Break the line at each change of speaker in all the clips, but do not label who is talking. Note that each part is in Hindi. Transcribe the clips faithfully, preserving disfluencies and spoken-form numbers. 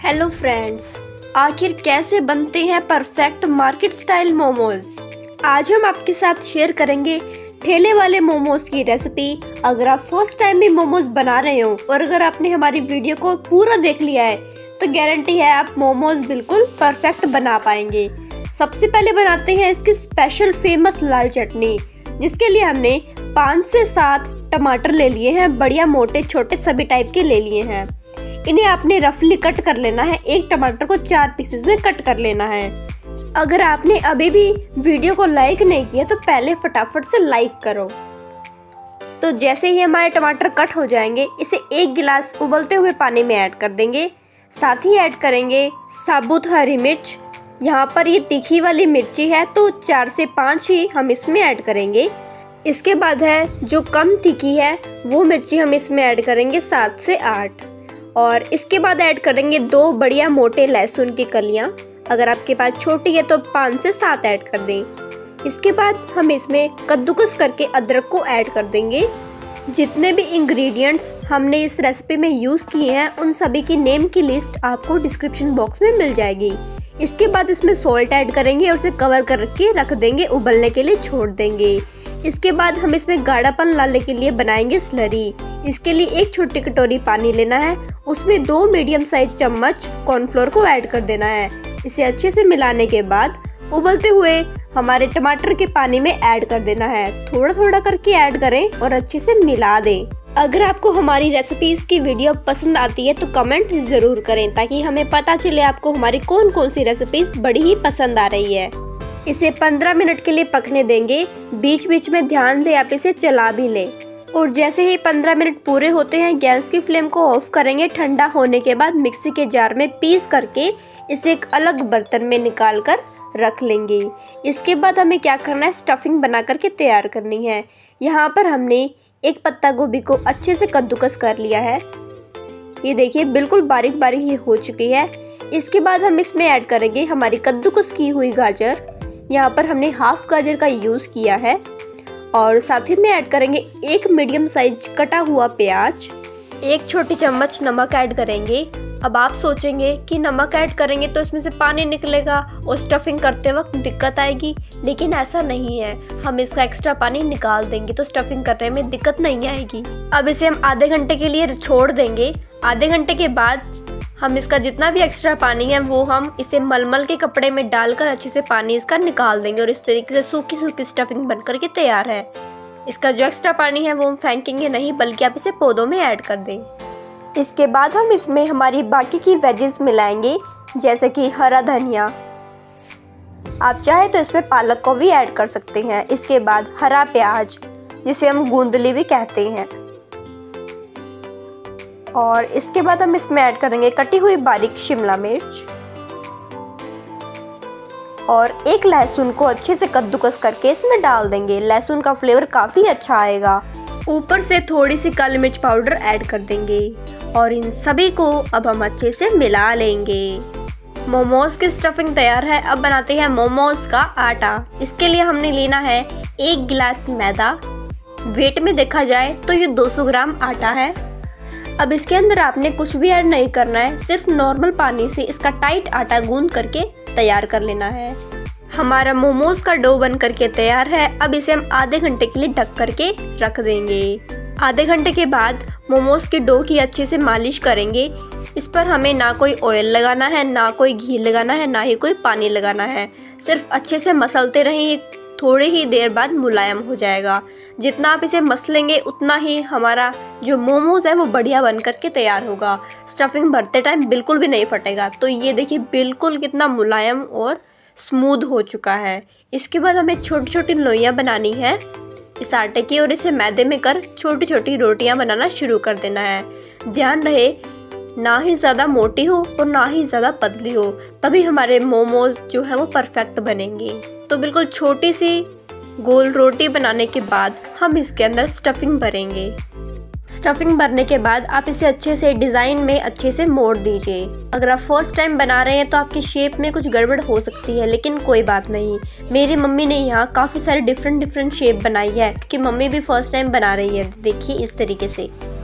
हेलो फ्रेंड्स, आखिर कैसे बनते हैं परफेक्ट मार्केट स्टाइल मोमोज। आज हम आपके साथ शेयर करेंगे ठेले वाले मोमोज की रेसिपी। अगर आप फर्स्ट टाइम भी मोमोज बना रहे हो और अगर आपने हमारी वीडियो को पूरा देख लिया है तो गारंटी है आप मोमोज बिल्कुल परफेक्ट बना पाएंगे। सबसे पहले बनाते हैं इसकी स्पेशल फेमस लाल चटनी, जिसके लिए हमने पाँच से सात टमाटर ले लिए हैं। बढ़िया मोटे छोटे सभी टाइप के ले लिए हैं। इन्हें आपने रफली कट कर लेना है। एक टमाटर को चार पीसेस में कट कर लेना है। अगर आपने अभी भी वीडियो को लाइक नहीं किया तो पहले फटाफट से लाइक करो। तो जैसे ही हमारे टमाटर कट हो जाएंगे, इसे एक गिलास उबलते हुए पानी में ऐड कर देंगे। साथ ही ऐड करेंगे साबुत हरी मिर्च। यहाँ पर ये तीखी वाली मिर्ची है तो चार से पाँच ही हम इसमें ऐड करेंगे। इसके बाद है जो कम तीखी है वो मिर्ची हम इसमें ऐड करेंगे सात से आठ। और इसके बाद ऐड करेंगे दो बढ़िया मोटे लहसुन की कलियां। अगर आपके पास छोटी है तो पाँच से सात ऐड कर दें। इसके बाद हम इसमें कद्दूकस करके अदरक को ऐड कर देंगे। जितने भी इंग्रेडिएंट्स हमने इस रेसिपी में यूज़ किए हैं उन सभी की नेम की लिस्ट आपको डिस्क्रिप्शन बॉक्स में मिल जाएगी। इसके बाद इसमें सॉल्ट ऐड करेंगे और उसे कवर करके रख देंगे, उबलने के लिए छोड़ देंगे। इसके बाद हम इसमें गाढ़ापन लाने के लिए बनाएंगे स्लरी। इसके लिए एक छोटी कटोरी पानी लेना है, उसमें दो मीडियम साइज चम्मच कॉर्नफ्लोर को ऐड कर देना है। इसे अच्छे से मिलाने के बाद उबलते हुए हमारे टमाटर के पानी में ऐड कर देना है। थोड़ा थोड़ा करके ऐड करें और अच्छे से मिला दें। अगर आपको हमारी रेसिपीज की वीडियो पसंद आती है तो कमेंट जरूर करें, ताकि हमें पता चले आपको हमारी कौन कौन सी रेसिपीज बड़ी ही पसंद आ रही है। इसे पंद्रह मिनट के लिए पकने देंगे। बीच बीच में ध्यान दें आप इसे चला भी लें। और जैसे ही पंद्रह मिनट पूरे होते हैं गैस की फ्लेम को ऑफ करेंगे। ठंडा होने के बाद मिक्सी के जार में पीस करके इसे एक अलग बर्तन में निकाल कर रख लेंगे। इसके बाद हमें क्या करना है, स्टफिंग बना करके तैयार करनी है। यहाँ पर हमने एक पत्ता गोभी को अच्छे से कद्दूकस कर लिया है। ये देखिए बिल्कुल बारीक बारीक ये हो चुकी है। इसके बाद हम इसमें ऐड करेंगे हमारी कद्दूकस की हुई गाजर। यहाँ पर हमने हाफ गाजर का यूज़ किया है। और साथ ही में ऐड करेंगे एक मीडियम साइज कटा हुआ प्याज। एक छोटी चम्मच नमक ऐड करेंगे। अब आप सोचेंगे कि नमक ऐड करेंगे तो इसमें से पानी निकलेगा और स्टफिंग करते वक्त दिक्कत आएगी, लेकिन ऐसा नहीं है। हम इसका एक्स्ट्रा पानी निकाल देंगे तो स्टफिंग करने में दिक्कत नहीं आएगी। अब इसे हम आधे घंटे के लिए छोड़ देंगे। आधे घंटे के बाद हम इसका जितना भी एक्स्ट्रा पानी है वो हम इसे मलमल के कपड़े में डालकर अच्छे से पानी इसका निकाल देंगे। और इस तरीके से सूखी सूखी स्टफिंग बन करके तैयार है। इसका जो एक्स्ट्रा पानी है वो हम फेंकेंगे नहीं, बल्कि आप इसे पौधों में ऐड कर दें। इसके बाद हम इसमें हमारी बाकी की वेजेस मिलाएंगे, जैसे कि हरा धनिया। आप चाहे तो इसमें पालक को भी ऐड कर सकते हैं। इसके बाद हरा प्याज, जिसे हम गूंदली भी कहते हैं। और इसके बाद हम इसमें ऐड करेंगे कटी हुई बारीक शिमला मिर्च। और एक लहसुन को अच्छे से कद्दूकस करके इसमें डाल देंगे। लहसुन का फ्लेवर काफ़ी अच्छा आएगा। ऊपर से थोड़ी सी काली मिर्च पाउडर ऐड कर देंगे। और इन सभी को अब हम अच्छे से मिला लेंगे। मोमोज की स्टफिंग तैयार है। अब बनाते हैं मोमोज का आटा। इसके लिए हमने लेना है एक गिलास मैदा। वेट में देखा जाए तो ये दो सौ ग्राम आटा है। अब इसके अंदर आपने कुछ भी ऐड नहीं करना है, सिर्फ नॉर्मल पानी से इसका टाइट आटा गूंद करके तैयार कर लेना है। हमारा मोमोज का डो बन करके तैयार है। अब इसे हम आधे घंटे के लिए ढक करके रख देंगे। आधे घंटे के बाद मोमोज के डो की अच्छे से मालिश करेंगे। इस पर हमें ना कोई ऑयल लगाना है, ना कोई घी लगाना है, ना ही कोई पानी लगाना है। सिर्फ अच्छे से मसलते रहें, थोड़ी ही देर बाद मुलायम हो जाएगा। जितना आप इसे मसलेंगे उतना ही हमारा जो मोमोज है वो बढ़िया बन करके तैयार होगा। स्टफिंग भरते टाइम बिल्कुल भी नहीं फटेगा। तो ये देखिए बिल्कुल कितना मुलायम और स्मूथ हो चुका है। इसके बाद हमें छोटी छोटी लोइयाँ बनानी है इस आटे की और इसे मैदे में कर छोटी छोटी रोटियां बनाना शुरू कर देना है। ध्यान रहे ना ही ज़्यादा मोटी हो और ना ही ज़्यादा पतली हो, तभी हमारे मोमोज जो है वो परफेक्ट बनेंगे। तो बिल्कुल छोटी सी गोल रोटी बनाने के बाद हम इसके अंदर स्टफिंग भरेंगे। स्टफिंग भरने के बाद आप इसे अच्छे से डिज़ाइन में अच्छे से मोड़ दीजिए। अगर आप फर्स्ट टाइम बना रहे हैं तो आपकी शेप में कुछ गड़बड़ हो सकती है, लेकिन कोई बात नहीं। मेरी मम्मी ने यहाँ काफ़ी सारे डिफरेंट डिफरेंट शेप बनाई है, क्योंकि मम्मी भी फर्स्ट टाइम बना रही है। देखिए इस तरीके से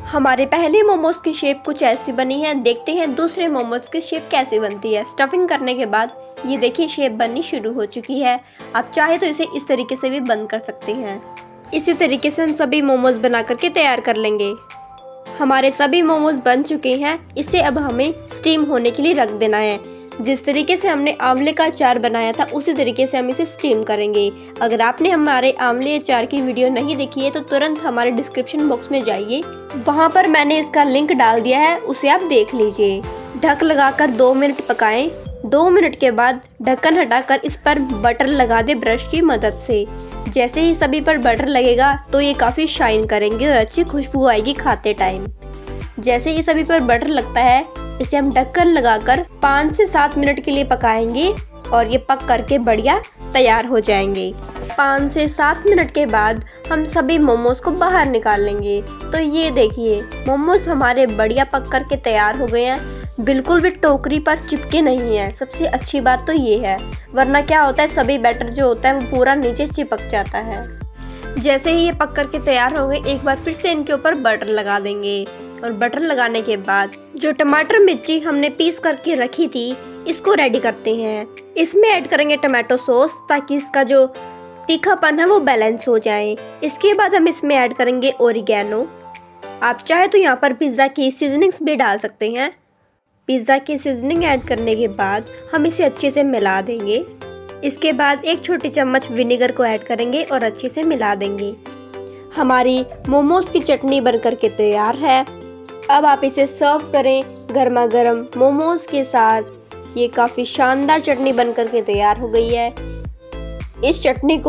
हमारे पहले मोमोज की शेप कुछ ऐसी बनी है। देखते हैं दूसरे मोमोज की शेप कैसे बनती है। स्टफिंग करने के बाद ये देखिए शेप बननी शुरू हो चुकी है। आप चाहे तो इसे इस तरीके से भी बंद कर सकते हैं। इसी तरीके से हम सभी मोमोज बना करके तैयार कर लेंगे। हमारे सभी मोमोज बन चुके हैं। इसे अब हमें स्टीम होने के लिए रख देना है। जिस तरीके से हमने आंवले का अचार बनाया था उसी तरीके से हम इसे स्टीम करेंगे। अगर आपने हमारे आंवले अचार की वीडियो नहीं देखी है तो तुरंत हमारे डिस्क्रिप्शन बॉक्स में जाइए, वहां पर मैंने इसका लिंक डाल दिया है, उसे आप देख लीजिए। ढक लगाकर दो मिनट पकाएं। दो मिनट के बाद ढक्कन हटाकर इस पर बटर लगा दे ब्रश की मदद से। जैसे ही सभी पर बटर लगेगा तो ये काफ़ी शाइन करेंगे और अच्छी खुशबू आएगी खाते टाइम। जैसे ही सभी पर बटर लगता है इसे हम ढक्कन लगाकर पाँच से सात मिनट के लिए पकाएंगे और ये पक करके बढ़िया तैयार हो जाएंगे। पाँच से सात मिनट के बाद हम सभी मोमोज को बाहर निकाल लेंगे। तो ये देखिए मोमोज हमारे बढ़िया पक करके तैयार हो गए हैं। बिल्कुल भी टोकरी पर चिपके नहीं है। सबसे अच्छी बात तो ये है, वरना क्या होता है सभी बैटर जो होता है वो पूरा नीचे चिपक जाता है। जैसे ही ये पक करके तैयार हो गए एक बार फिर से इनके ऊपर बटर लगा देंगे और बटर लगाने के बाद जो टमाटर मिर्ची हमने पीस करके रखी थी इसको रेडी करते हैं। इसमें ऐड करेंगे टमाटो सॉस ताकि इसका जो तीखापन है वो बैलेंस हो जाए। इसके बाद हम इसमें ऐड करेंगे ओरिगैनो। आप चाहे तो यहाँ पर पिज़्ज़ा की सीजनिंग्स भी डाल सकते हैं। पिज़्ज़ा की सीजनिंग ऐड करने के बाद हम इसे अच्छे से मिला देंगे। इसके बाद एक छोटी चम्मच विनेगर को ऐड करेंगे और अच्छे से मिला देंगे। हमारी मोमोज की चटनी बनकर के तैयार है। अब आप इसे सर्व करें गर्मा गर्म मोमोज के साथ। ये काफ़ी शानदार चटनी बनकर के तैयार हो गई है। इस चटनी को